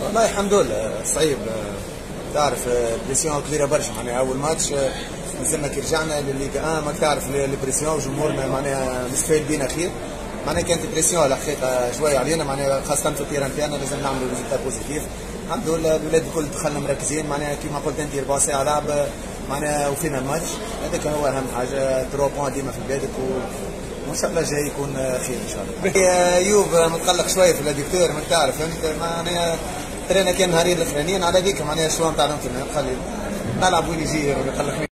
والله الحمد لله صعيب. تعرف بريسيون كبيره برشا، معناها اول ماتش نزلنا كي رجعنا للليغا 1 ماك تعرف البريسيون جمهورنا معناها مستفاد بينا خير. معناها كانت بريسيون على الحقيقه شويه علينا، معناها خاصه في التيران تاعنا لازم نعملوا ريزلتا بوزيتيف. الحمد لله الولاد الكل دخلنا مركزين، معناها كيما قلت انت 4 ساعه لعب معناها وفينا الماتش، هذاك هو اهم حاجه. 3 بوان ديما في بلادك وان شاء الله جاي يكون خير ان شاء الله. ايوب متقلق شويه في الدكتور، ما تعرف فهمت، معناها ترينا كان نهارين الاخرانيين على ذيك معناها الشوا نتاع خلي نلعب وين يجي ما يقلقنيش.